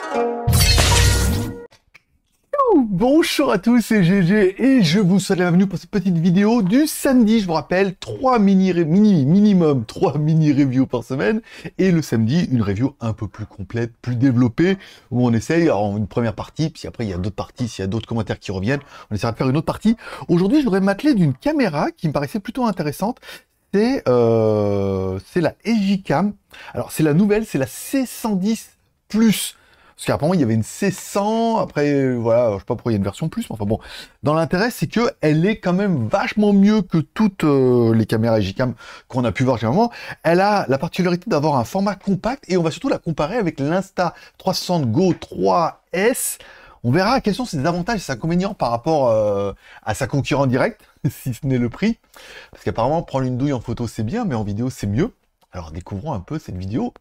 Bonjour à tous, c'est GG et je vous souhaite la bienvenue pour cette petite vidéo du samedi. Je vous rappelle, minimum 3 mini reviews par semaine, et le samedi, une review un peu plus complète, plus développée, où on essaye, alors une première partie, puis après il y a d'autres parties, s'il y a d'autres commentaires qui reviennent, on essaiera de faire une autre partie. Aujourd'hui, je voudrais m'atteler d'une caméra qui me paraissait plutôt intéressante. C'est la EJCam. Alors c'est la nouvelle, c'est la C110 Plus. Parce qu'apparemment, il y avait une C100, après, voilà, je sais pas pourquoi il y a une version plus, mais enfin bon. Dans l'intérêt, c'est que elle est quand même vachement mieux que toutes les caméras EJCam qu'on a pu voir généralement. Elle a la particularité d'avoir un format compact, et on va surtout la comparer avec l'Insta360 Go 3S. On verra quels sont ses avantages et ses inconvénients par rapport à sa concurrente directe, si ce n'est le prix. Parce qu'apparemment, prendre une douille en photo, c'est bien, mais en vidéo, c'est mieux. Alors, découvrons un peu cette vidéo.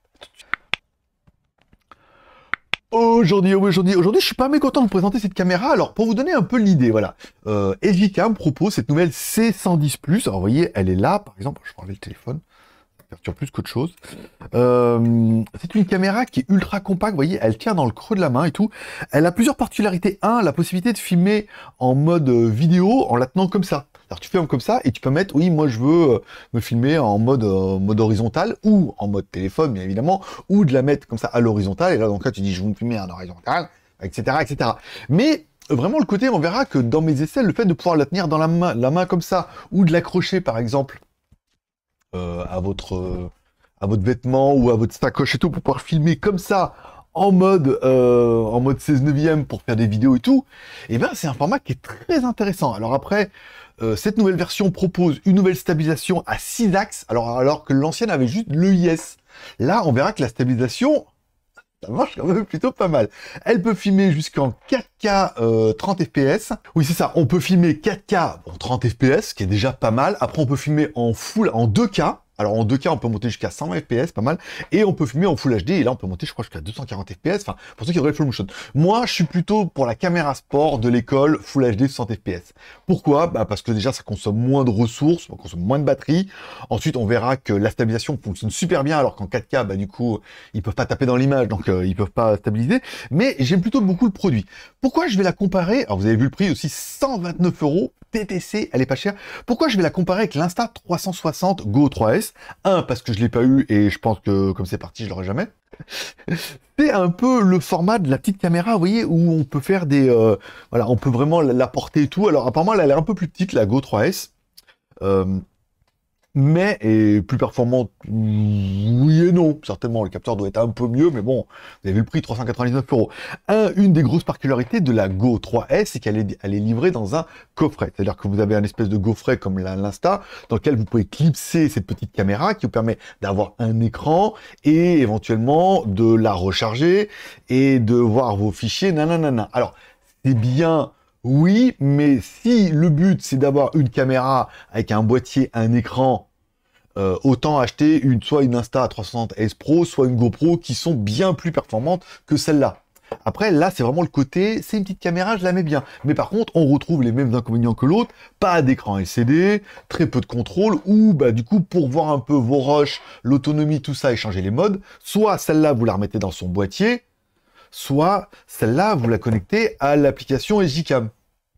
Aujourd'hui, je suis pas mécontent de vous présenter cette caméra. Alors, pour vous donner un peu l'idée, voilà. EJCam propose cette nouvelle C110 Plus. Alors, vous voyez, elle est là, par exemple. Je vais enlever le téléphone. Ça perturbe plus qu'autre chose. C'est une caméra qui est ultra compacte. Vous voyez, elle tient dans le creux de la main et tout. Elle a plusieurs particularités. Un, la possibilité de filmer en mode vidéo en la tenant comme ça. Alors tu filmes comme ça et tu peux mettre, oui, moi je veux me filmer en mode horizontal ou en mode téléphone, bien évidemment, ou de la mettre comme ça à l'horizontale. Et là, donc là, tu dis, je veux me filmer en horizontal, etc., etc. Mais vraiment, le côté, on verra que dans mes essais, le fait de pouvoir la tenir dans la main comme ça, ou de l'accrocher, par exemple, à votre vêtement ou à votre sacoche et tout, pour pouvoir filmer comme ça, en mode 16 neuvième pour faire des vidéos et tout, et ben c'est un format qui est très intéressant. Alors après, cette nouvelle version propose une nouvelle stabilisation à 6 axes, alors que l'ancienne avait juste l'EIS. Là, on verra que la stabilisation, ça marche quand même plutôt pas mal. Elle peut filmer jusqu'en 4K 30 fps. Oui, c'est ça, on peut filmer 4K 30 fps, qui est déjà pas mal. Après, on peut filmer en 2K. Alors en 2K, on peut monter jusqu'à 120 fps, pas mal. Et on peut filmer en Full HD, et là, on peut monter, je crois, jusqu'à 240 fps. Enfin, pour ceux qui auraient le full motion. Moi, je suis plutôt pour la caméra sport de l'école Full HD 60 fps. Pourquoi? Bah, parce que déjà, ça consomme moins de ressources, ça consomme moins de batterie. Ensuite, on verra que la stabilisation fonctionne super bien, alors qu'en 4K, bah, du coup, ils peuvent pas taper dans l'image, donc ils peuvent pas stabiliser. Mais j'aime plutôt beaucoup le produit. Pourquoi je vais la comparer? Alors, vous avez vu le prix aussi, 129 € TTC, elle est pas chère. Pourquoi je vais la comparer avec l'Insta360 Go 3S? Un, parce que je l'ai pas eu et je pense que comme c'est parti, je l'aurai jamais. C'est un peu le format de la petite caméra, vous voyez, où on peut faire des... voilà, on peut vraiment la porter et tout. Alors apparemment, elle a l'air un peu plus petite, la Go 3S. Mais est plus performante, oui et non. Certainement, le capteur doit être un peu mieux, mais bon, vous avez vu le prix, 399 €. Une des grosses particularités de la Go 3S, c'est qu'elle est livrée dans un coffret. C'est-à-dire que vous avez un espèce de coffret comme l'Insta, dans lequel vous pouvez clipser cette petite caméra qui vous permet d'avoir un écran et éventuellement de la recharger et de voir vos fichiers, nanana. Alors, c'est bien... Oui, mais si le but c'est d'avoir une caméra avec un boîtier, un écran, autant acheter soit une Insta360S Pro, soit une GoPro qui sont bien plus performantes que celle-là. Après, là, c'est vraiment le côté, c'est une petite caméra, je la mets bien. Mais par contre, on retrouve les mêmes inconvénients que l'autre, pas d'écran LCD, très peu de contrôle, ou bah du coup, pour voir un peu vos rushs, l'autonomie, tout ça, et changer les modes, soit celle-là, vous la remettez dans son boîtier, soit celle-là, vous la connectez à l'application EJCam.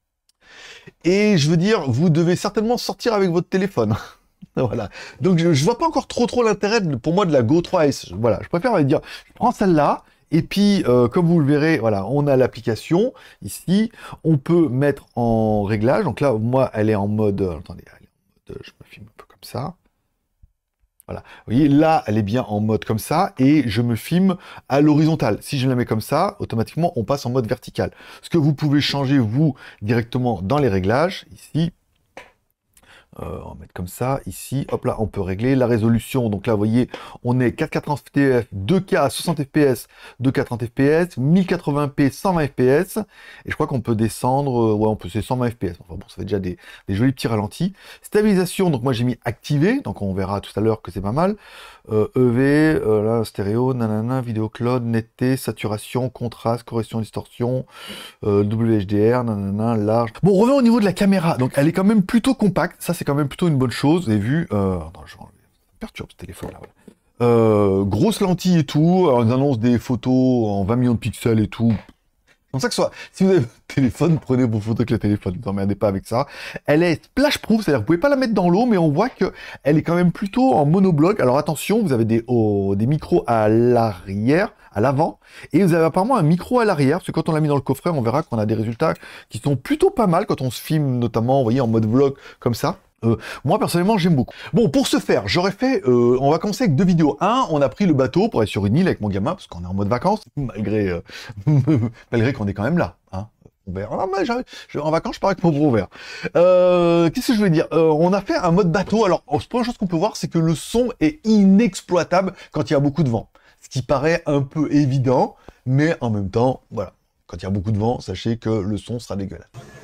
Et je veux dire, vous devez certainement sortir avec votre téléphone. Voilà. Donc je vois pas encore trop l'intérêt pour moi de la Go 3S. Voilà, je préfère dire, je prends celle-là, et puis comme vous le verrez, voilà, on a l'application ici, on peut mettre en réglage. Donc là, moi, elle est en mode, attendez, elle est en mode, je me filme un peu comme ça. Voilà. Vous voyez, là, elle est bien en mode comme ça, et je me filme à l'horizontale. Si je la mets comme ça, automatiquement, on passe en mode vertical. Ce que vous pouvez changer, vous, directement dans les réglages, ici. On va mettre comme ça, ici, hop là, on peut régler la résolution. Donc là, vous voyez, on est 4K 30 fps, 2K à 60 fps, 2K 30 fps, 1080p 120 fps, et je crois qu'on peut descendre, ouais, on peut, c'est 120 fps. Enfin bon, ça fait déjà des jolis petits ralentis. Stabilisation, donc moi j'ai mis activé, donc on verra tout à l'heure que c'est pas mal. EV, là, stéréo, nanana, vidéo cloud, netteté, saturation, contraste, correction, distorsion, WHDR, nanana, large. Bon, revenons au niveau de la caméra. Donc, elle est quand même plutôt compacte. Ça, c'est quand même plutôt une bonne chose. Vous avez vu... attends, je vais enlever. Ça me perturbe ce téléphone-là. Grosse lentille et tout, on annonce des photos en 20 millions de pixels et tout. C'est comme ça que ce soit. Si vous avez votre téléphone, prenez vos photos avec le téléphone, ne vous emmerdez pas avec ça. Elle est splash-proof, c'est-à-dire que vous pouvez pas la mettre dans l'eau, mais on voit que elle est quand même plutôt en monobloc. Alors attention, vous avez des micros à l'arrière, à l'avant, et vous avez apparemment un micro à l'arrière, parce que quand on l'a mis dans le coffret, on verra qu'on a des résultats qui sont plutôt pas mal quand on se filme, notamment, vous voyez, en mode vlog comme ça. Moi personnellement j'aime beaucoup. Bon, pour ce faire, j'aurais fait, on va commencer avec deux vidéos. Un, on a pris le bateau pour aller sur une île avec mon gamin, parce qu'on est en mode vacances, malgré qu'on est quand même là. Hein. Ah, mais en vacances, je pars avec mon gros verre. Qu'est-ce que je voulais dire? On a fait un mode bateau. Alors, la première chose qu'on peut voir, c'est que le son est inexploitable quand il y a beaucoup de vent. Ce qui paraît un peu évident, mais en même temps, voilà. Quand il y a beaucoup de vent, sachez que le son sera dégueulasse.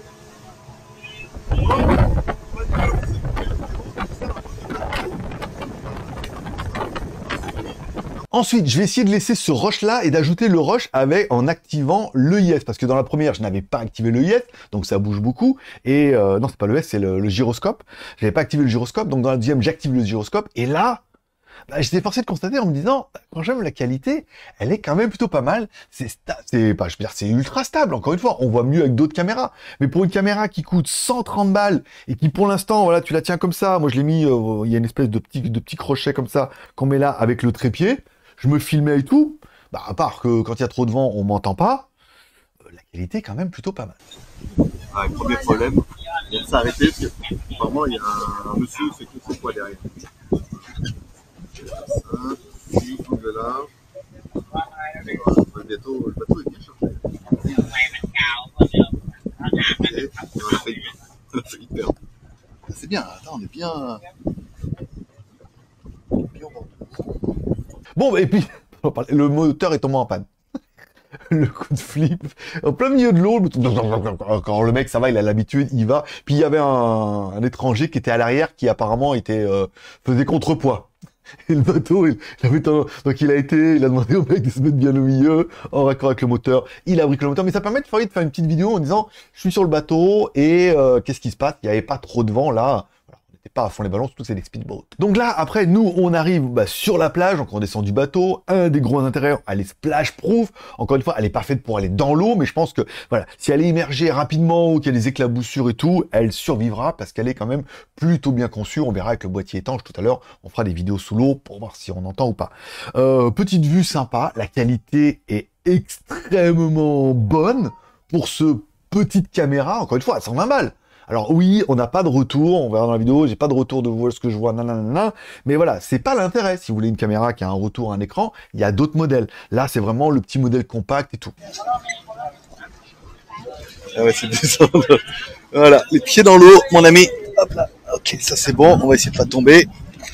Ensuite, je vais essayer de laisser ce rush-là et d'ajouter le rush en activant l'EIS. Parce que dans la première, je n'avais pas activé l'EIS, donc ça bouge beaucoup. Et non, c'est pas l'EIS, c'est le gyroscope. Je n'avais pas activé le gyroscope, donc dans la deuxième, j'active le gyroscope. Et là, j'étais forcé de constater en me disant, quand j'aime la qualité, elle est quand même plutôt pas mal. C'est ultra stable, encore une fois. On voit mieux avec d'autres caméras. Mais pour une caméra qui coûte 130 balles et qui, pour l'instant, voilà, tu la tiens comme ça. Moi, je l'ai mis, il y a une espèce de petit crochet comme ça qu'on met là avec le trépied. Je me filmais et tout, à part que quand il y a trop de vent, on m'entend pas, la qualité est quand même plutôt pas mal. Le premier problème, il s'est arrêté parce que apparemment il y a un monsieur qui fait tout son poids derrière. Il bouge là. Bientôt, le bateau est bien chargé. Et on a failli perdre. C'est bien, attends, on est bien. Bon, et puis, le moteur est tombé en panne. Le coup de flip, en plein milieu de l'eau, quand le mec, ça va, il a l'habitude, il va. Puis il y avait un étranger qui était à l'arrière, qui apparemment faisait contrepoids. Et le bateau, il a demandé au mec de se mettre bien au milieu, en raccord avec le moteur. Il a bricolé le moteur, mais ça permet de faire une petite vidéo en disant, je suis sur le bateau et qu'est-ce qui se passe? Il n'y avait pas trop de vent là. Pas à fond les ballons, surtout c'est des speedboats. Donc là, après, nous, on arrive sur la plage, donc on descend du bateau. Un des gros intérêts, elle est splash-proof. Encore une fois, elle est parfaite pour aller dans l'eau, mais je pense que, voilà, si elle est immergée rapidement ou qu'il y a des éclaboussures et tout, elle survivra parce qu'elle est quand même plutôt bien conçue. On verra avec le boîtier étanche tout à l'heure. On fera des vidéos sous l'eau pour voir si on entend ou pas. Petite vue sympa. La qualité est extrêmement bonne pour ce petite caméra. Encore une fois, à 120 balles. Alors oui, on n'a pas de retour, on verra dans la vidéo, j'ai pas de retour de ce que je vois, nanana, mais voilà, c'est pas l'intérêt. Si vous voulez une caméra qui a un retour, un écran, il y a d'autres modèles. Là, c'est vraiment le petit modèle compact et tout. Ah ouais, c'est descendre. Voilà, les pieds dans l'eau, mon ami. Hop là, ok, ça c'est bon, on va essayer de pas tomber.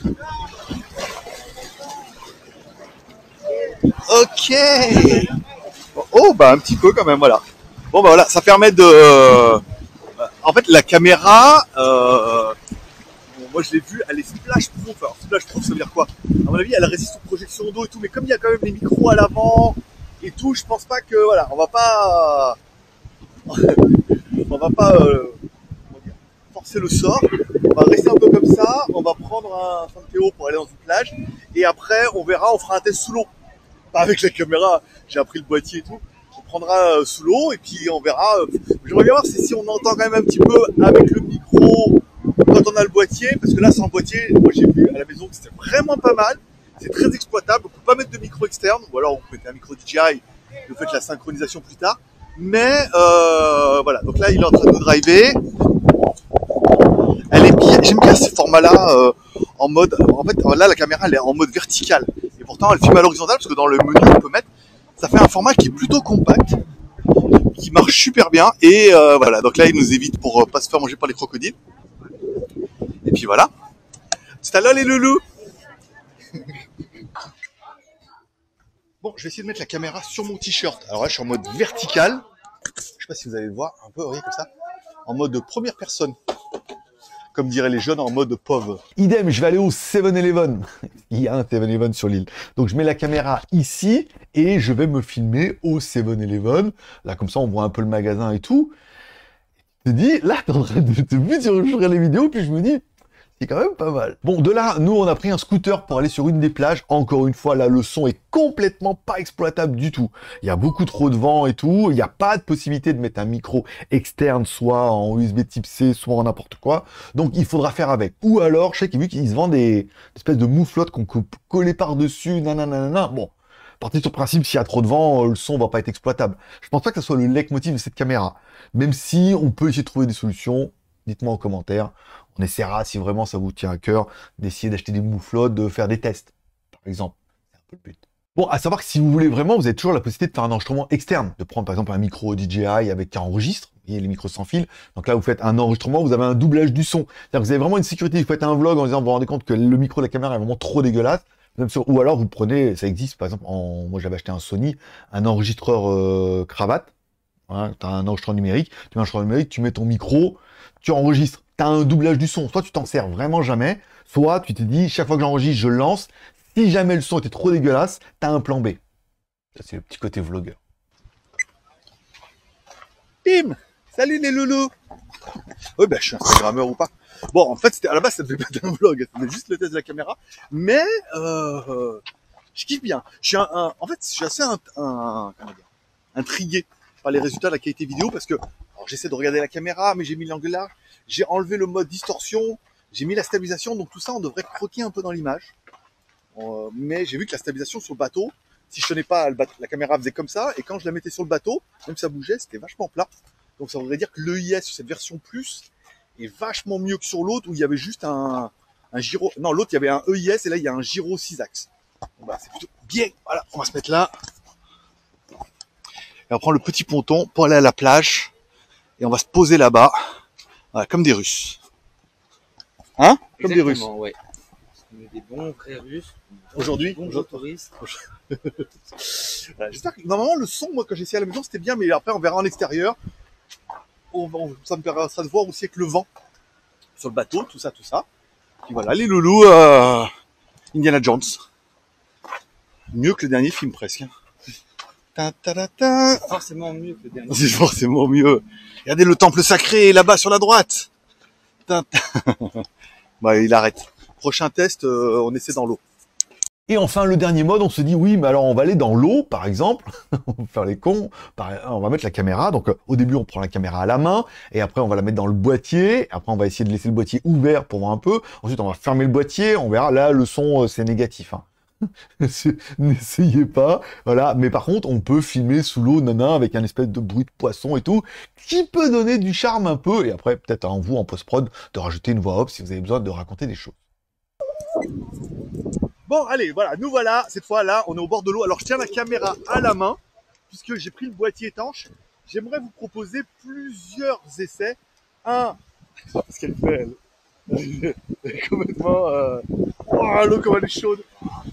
Ok. Oh, un petit peu quand même, voilà. Bon, voilà, ça permet de... En fait, la caméra, moi je l'ai vue, elle est splash-proof. Alors splash-proof, ça veut dire quoi? À mon avis, elle résiste aux projections d'eau et tout, mais comme il y a quand même des micros à l'avant et tout, je pense pas que, voilà, on va pas forcer le sort. On va rester un peu comme ça, on va prendre un Santeo pour aller dans une plage, et après, on verra, on fera un test sous l'eau. Pas avec la caméra, j'ai appris le boîtier et tout. Prendra sous l'eau et puis on verra. J'aimerais bien voir si on entend quand même un petit peu avec le micro quand on a le boîtier, parce que là sans le boîtier, moi j'ai vu à la maison que c'était vraiment pas mal. C'est très exploitable. On peut pas mettre de micro externe, ou alors on peut mettre un micro DJI et vous faites la synchronisation plus tard. Mais voilà, donc là il est en train de nous driver. Elle est bien. J'aime bien ces formats-là en mode. En fait, là la caméra elle est en mode vertical et pourtant elle filme à l'horizontale parce que dans le menu on peut mettre. Ça fait un format qui est plutôt compact, qui marche super bien. Et voilà, donc là, il nous évite pour pas se faire manger par les crocodiles. Et puis voilà. C'est à l'heure les loulous. Bon, je vais essayer de mettre la caméra sur mon t-shirt. Alors là, je suis en mode vertical. Je sais pas si vous allez le voir, un peu, vous voyez, comme ça. En mode première personne. Comme diraient les jeunes, en mode POV. Idem, je vais aller au 7-Eleven. Il y a un 7-Eleven sur l'île. Donc je mets la caméra ici et je vais me filmer au 7-Eleven. Là, comme ça, on voit un peu le magasin et tout. Je te dis, là, t'es en train de te buter sur les vidéos, puis je me dis, C'est quand même pas mal. Bon, de là, nous, on a pris un scooter pour aller sur une des plages. Encore une fois, là, le son est complètement pas exploitable du tout. Il y a beaucoup trop de vent et tout. Il n'y a pas de possibilité de mettre un micro externe, soit en USB type C, soit en n'importe quoi. Donc, il faudra faire avec. Ou alors, je sais qu'il vu qu'ils se vendent des espèces de mouflottes qu'on peut coller par-dessus, nanana. Bon, partez sur le principe, s'il y a trop de vent, le son va pas être exploitable. Je pense pas que ça soit le leitmotiv de cette caméra. Même si on peut essayer de trouver des solutions, dites-moi en commentaire. On essaiera, si vraiment ça vous tient à cœur, d'essayer d'acheter des mouflottes, de faire des tests, par exemple. C'est un peu le but. Bon, à savoir que si vous voulez vraiment, vous avez toujours la possibilité de faire un enregistrement externe, de prendre par exemple un micro DJI avec un registre, vous voyez les micros sans fil. Donc là, vous faites un enregistrement, vous avez un doublage du son. C'est-à-dire que vous avez vraiment une sécurité. Vous faites un vlog en disant, vous vous rendez compte que le micro de la caméra est vraiment trop dégueulasse. Ou alors vous prenez, ça existe par exemple, moi j'avais acheté un Sony, un enregistreur cravate. Voilà, tu as un enregistreur numérique, tu mets un enregistreur numérique, tu mets ton micro, tu enregistres. Tu as un doublage du son. Soit tu t'en sers vraiment jamais, soit tu te dis, chaque fois que j'enregistre, je lance. Si jamais le son était trop dégueulasse, tu as un plan B. Ça, c'est le petit côté vlogueur. Bim! Salut les loulous! Oui, ben, je suis Instagrammeur ou pas. Bon, en fait, à la base, ça devait pas être un vlog, c'était juste le test de la caméra. Mais, je kiffe bien. En fait, je suis assez comment dire, intrigué par les résultats de la qualité vidéo parce que, alors, j'essaie de regarder la caméra, mais j'ai mis l'angle large, j'ai enlevé le mode distorsion, j'ai mis la stabilisation, donc tout ça, on devrait croquer un peu dans l'image. Mais j'ai vu que la stabilisation sur le bateau, si je tenais pas la caméra faisait comme ça, et quand je la mettais sur le bateau, même si ça bougeait, c'était vachement plat. Donc ça voudrait dire que l'EIS sur cette version plus est vachement mieux que sur l'autre où il y avait juste un gyro. Non, l'autre il y avait un EIS et là il y a un gyro 6 axes. Bon, bah, c'est plutôt bien. Voilà, on va se mettre là. Et on prend le petit ponton pour aller à la plage et on va se poser là-bas, voilà, comme des Russes. Hein? Comme des Russes. Ouais. Des bons vrais Russes. Aujourd'hui, bons touristes. J'espère que normalement le son, moi quand j'ai essayé à la maison c'était bien, mais après on verra en extérieur. Ça me permettra de voir aussi avec le vent sur le bateau, tout ça. Puis voilà, les loulous, Indiana Jones. Mieux que le dernier film presque. C'est forcément mieux que le dernier. C'est forcément mieux. Regardez le temple sacré là-bas sur la droite. Bah, il arrête. Prochain test, on essaie dans l'eau. Et enfin, le dernier mode, on se dit, oui, mais alors on va aller dans l'eau, par exemple, on va faire les cons, on va mettre la caméra, donc au début on prend la caméra à la main, et après on va la mettre dans le boîtier, après on va essayer de laisser le boîtier ouvert pour voir un peu, ensuite on va fermer le boîtier, on verra, là le son c'est négatif, hein. N'essayez pas, voilà, mais par contre on peut filmer sous l'eau, nana, avec un espèce de bruit de poisson et tout, qui peut donner du charme un peu, et après peut-être à vous en post-prod de rajouter une voix off si vous avez besoin de raconter des choses. Bon, allez, voilà, nous voilà, cette fois-là, on est au bord de l'eau. Alors, je tiens la caméra à la main, puisque j'ai pris le boîtier étanche. J'aimerais vous proposer plusieurs essais. Un, parce qu'elle fait, elle est complètement... Oh, l'eau, comme elle est chaude.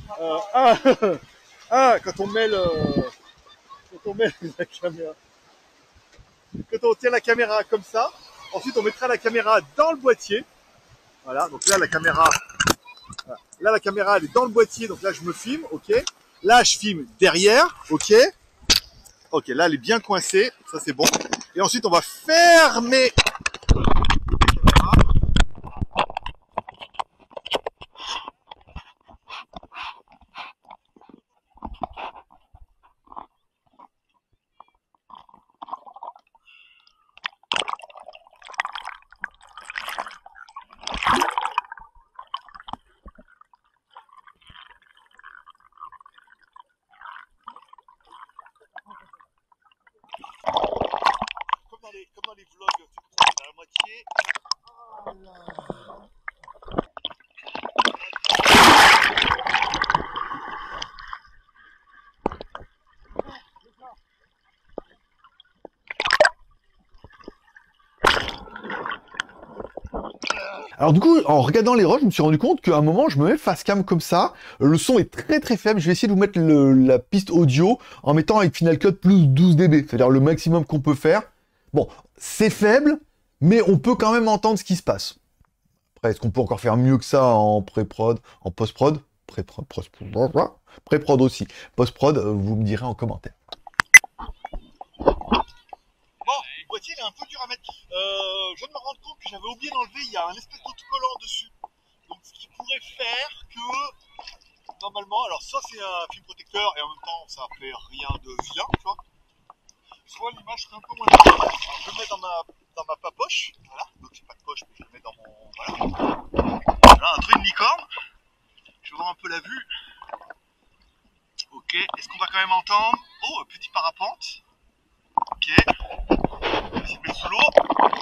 Quand on met la caméra... Quand on tient la caméra comme ça, ensuite on mettra la caméra dans le boîtier. Voilà, donc là, la caméra... Là, la caméra, elle est dans le boîtier, donc là, je me filme, ok. Là, je filme derrière, ok. Ok, là, elle est bien coincée, ça, c'est bon. Et ensuite, on va fermer comme dans les vlogs, tu prends la moitié. Alors du coup, en regardant les roches, je me suis rendu compte qu'à un moment, je me mets face cam comme ça, le son est très très faible, je vais essayer de vous mettre la piste audio en mettant avec Final Cut plus 12 dB, c'est-à-dire le maximum qu'on peut faire. Bon, c'est faible, mais on peut quand même entendre ce qui se passe. Après, est-ce qu'on peut encore faire mieux que ça en pré-prod, en post-prod? Pré-prod aussi. Post-prod, vous me direz en commentaire. Bon, le boîtier il est un peu dur à mettre. Je viens de me rendre compte que j'avais oublié d'enlever, il y a un espèce d'autocollant dessus. pourrait faire que, normalement, alors soit c'est un film protecteur et en même temps ça fait rien de vilain, tu vois. Soit l'image serait un peu moins claire. Alors, je le mets dans ma poche, voilà. Donc j'ai pas de poche, mais je le mets dans mon, voilà. Voilà, un truc de licorne. Je vais voir un peu la vue. Ok, est-ce qu'on va quand même entendre? Oh, petit parapente. Ok. On va essayer de mettre sous l'eau.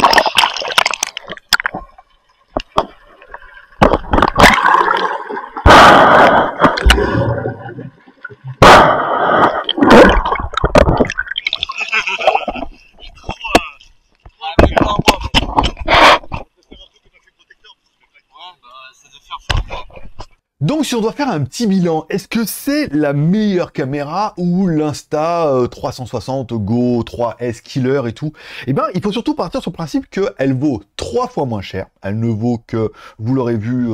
J'ai trop, Avec un mois, je vais faire un peu comme un film protecteur. ouais, bah, ça doit faire froid. Donc si on doit faire un petit bilan, est-ce que c'est la meilleure caméra ou l'Insta 360 Go 3S Killer et tout? Eh bien, il faut surtout partir sur le principe qu'elle vaut 3 fois moins cher. Elle ne vaut que, vous l'aurez vu,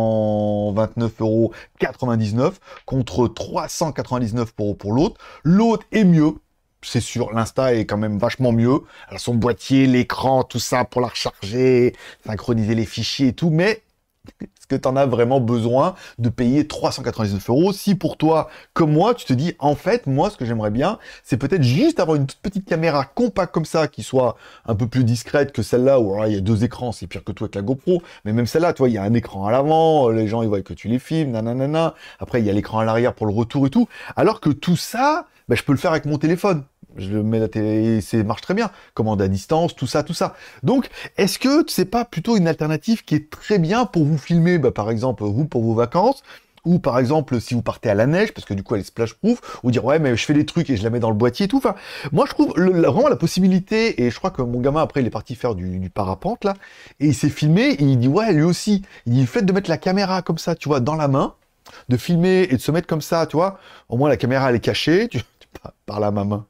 129,99 € contre 399 € pour l'autre. L'autre est mieux. C'est sûr, l'Insta est quand même vachement mieux. Elle a son boîtier, l'écran, tout ça pour la recharger, synchroniser les fichiers et tout, mais est-ce que tu en as vraiment besoin de payer 399 € si pour toi, comme moi, tu te dis, en fait, moi, ce que j'aimerais bien, c'est peut-être juste avoir une toute petite caméra compacte comme ça, qui soit un peu plus discrète que celle-là, où alors, il y a 2 écrans, c'est pire que tout avec la GoPro, mais même celle-là, tu vois, il y a un écran à l'avant, les gens, ils voient que tu les filmes, nanana, après, il y a l'écran à l'arrière pour le retour et tout, alors que tout ça, ben, je peux le faire avec mon téléphone. Je le mets à la télé, ça marche très bien. Commande à distance, tout ça, tout ça. Donc, est-ce que c'est pas plutôt une alternative qui est très bien pour vous filmer, bah, par exemple, vous, pour vos vacances, ou par exemple, si vous partez à la neige, parce que du coup, elle est splash-proof, ou dire, ouais, mais je fais les trucs et je la mets dans le boîtier et tout. Enfin, moi, je trouve vraiment la possibilité, et je crois que mon gamin, après, il est parti faire du parapente, là, et il s'est filmé, et il dit, ouais, lui aussi, il dit, le fait de mettre la caméra comme ça, tu vois, dans la main, de filmer et de se mettre comme ça, tu vois, au moins la caméra, elle est cachée, tu parles à ma main.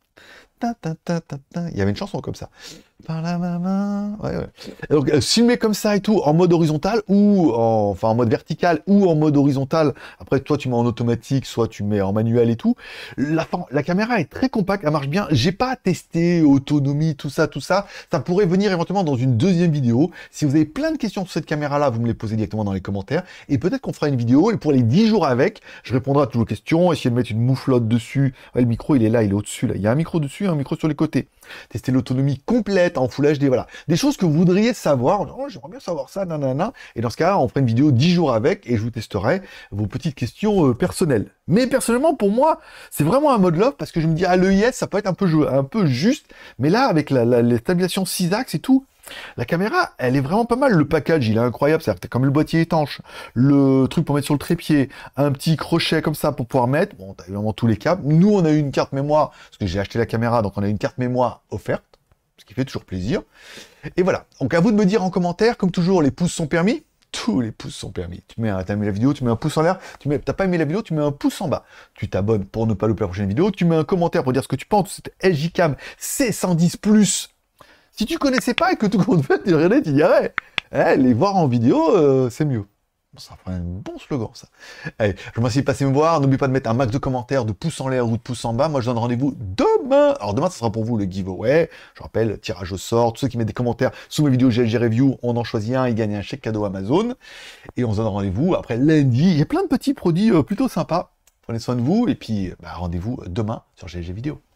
Il y avait une chanson comme ça. Par la main. Ouais, ouais. Donc, filmer comme ça et tout, en mode horizontal, ou en mode vertical, ou en mode horizontal. Après, toi, tu mets en automatique, soit tu mets en manuel et tout. La caméra est très compacte, elle marche bien. J'ai pas testé autonomie, tout ça, tout ça. Ça pourrait venir éventuellement dans une deuxième vidéo. Si vous avez plein de questions sur cette caméra-là, vous me les posez directement dans les commentaires. Et peut-être qu'on fera une vidéo, et pour les 10 jours avec, je répondrai à toutes vos questions, essayer de mettre une mouflotte dessus. Ouais, le micro, il est là, il est au-dessus, là. Il y a un micro dessus, un micro sur les côtés. Tester l'autonomie complète en Full HD, voilà. Des choses que vous voudriez savoir. Oh, j'aimerais bien savoir ça, nanana. Et dans ce cas-là, on fera une vidéo 10 jours avec et je vous testerai vos petites questions personnelles. Mais personnellement, pour moi, c'est vraiment un mode love parce que je me dis, à l'EIS, ça peut être un peu juste. Mais là, avec la stabilisation 6 axes et tout, la caméra, elle est vraiment pas mal. Le package, il est incroyable. C'est-à-dire que t'as comme le boîtier étanche, le truc pour mettre sur le trépied, un petit crochet comme ça pour pouvoir mettre. Bon, t'as évidemment tous les câbles. Nous, on a eu une carte mémoire, parce que j'ai acheté la caméra, donc on a une carte mémoire offerte, ce qui fait toujours plaisir. Et voilà. Donc à vous de me dire en commentaire, comme toujours, les pouces sont permis. Tous les pouces sont permis. T'as aimé la vidéo, tu mets un pouce en l'air. T'as pas aimé la vidéo, tu mets un pouce en bas. Tu t'abonnes pour ne pas louper la prochaine vidéo. Tu mets un commentaire pour dire ce que tu penses de cette LG-Cam C110+. Si tu connaissais pas et que tout le monde fait, tu regardais, tu dirais, les voir en vidéo, c'est mieux. Ça ferait un bon slogan, ça. Allez, je vous remercie de passer me voir. N'oubliez pas de mettre un max de commentaires, de pouces en l'air ou de pouces en bas. Moi, je donne rendez-vous demain. Alors, demain, ça sera pour vous le giveaway. Je rappelle, tirage au sort. Tous ceux qui mettent des commentaires sous mes vidéos GLG Review, on en choisit un et gagne un chèque cadeau Amazon. Et on se donne rendez-vous après lundi. Il y a plein de petits produits plutôt sympas. Prenez soin de vous. Et puis, rendez-vous demain sur GLG Vidéo.